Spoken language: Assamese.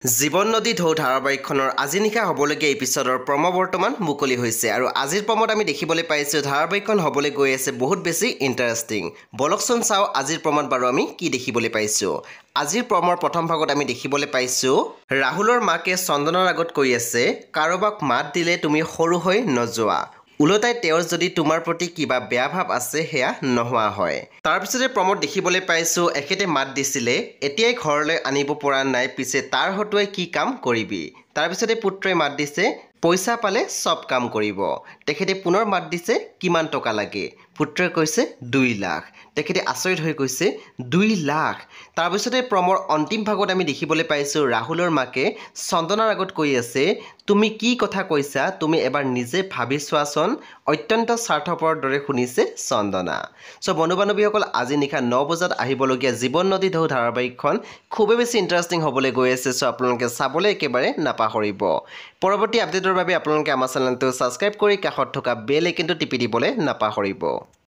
জীৱন নদী ঢৌ ধাৰাবাহিকখনৰ আজি নিশা হ'বলগীয়া এপিছডৰ প্ৰম' বৰ্তমান মুকলি হৈছে আৰু আজিৰ প্ৰম'ত আমি দেখিবলৈ পাইছোঁ ধাৰাবাহিকখন হ'বলৈ গৈ আছে বহুত বেছি ইণ্টাৰেষ্টিং। বলকচোন চাওঁ আজিৰ প্ৰম'ত বাৰু আমি কি দেখিবলৈ পাইছোঁ। আজিৰ প্ৰম'ৰ প্ৰথম ভাগত আমি দেখিবলৈ পাইছোঁ ৰাহুলৰ মাকে চন্দনৰ আগত কৈ আছে কাৰোবাক মাত দিলে তুমি সৰু হৈ নযোৱা, ওলোটাই তেওঁৰ যদি তোমাৰ প্ৰতি কিবা বেয়া ভাৱ আছে সেয়া নোহোৱা হয়। তাৰপিছতে প্ৰম'ত দেখিবলৈ পাইছোঁ এখেতে মাত দিছিলে এতিয়াই ঘৰলৈ আনিব পৰা নাই, পিছে তাৰ হতুৱাই কি কাম কৰিবি। তাৰপিছতে পুত্ৰই মাত দিছে পইচা পালে চব কাম কৰিব। তেখেতে পুনৰ মাত দিছে কিমান টকা লাগে। পুত্ৰই কৈছে 2 লাখ। তেখেতে আচৰিত হৈ কৈছে 2 লাখ। তাৰপিছতে প্ৰমৰ অন্তিম ভাগত আমি দেখিবলৈ পাইছোঁ ৰাহুলৰ মাকে চন্দনৰ আগত কৈ আছে তুমি কি কথা কৈছা তুমি এবাৰ নিজে ভাবি চোৱাচোন। অত্যন্ত স্বাৰ্থপৰৰ দৰে শুনিছে চন্দনা। চ' বন্ধু বান্ধৱীসকল আজি নিশা 9 বজাত আহিবলগীয়া জীৱন নদী ঢৌ ধাৰাবাহিকখন খুবেই বেছি ইণ্টাৰেষ্টিং হ'বলৈ গৈ আছে। চ' আপোনালোকে চাবলৈ একেবাৰে নাপাহৰিব। পৰৱৰ্তী আপডেটৰ বাবে আপোনালোকে আমাৰ চেনেলটো ছাবস্ক্ৰাইব কৰি কাষত থকা বেল আইকনটো টিপি দিবলৈ নাপাহৰিব।